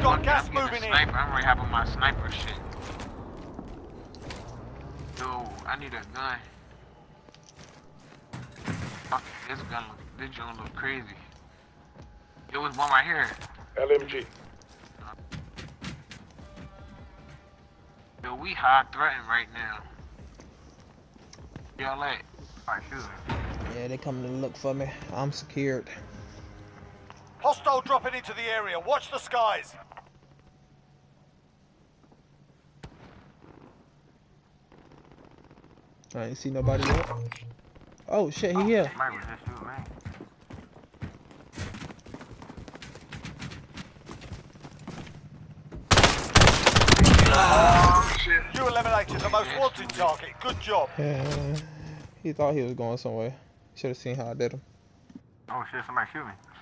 got gas moving in. Sniper. I'm already having my sniper shit. Yo, I need a gun. Fuck, this joint look crazy. It was one right here. LMG. Yo, we high threatened right now. Y'all at? Alright, shoot. Yeah, they coming to look for me. I'm secured. Hostile dropping into the area. Watch the skies. I ain't see nobody yet. Oh shit, he here. Might was just shoot, man. Oh, shit. You eliminated the most wanted target. Good job. Yeah, he thought he was going somewhere. Should have seen how I did him. Oh shit, somebody shoot me.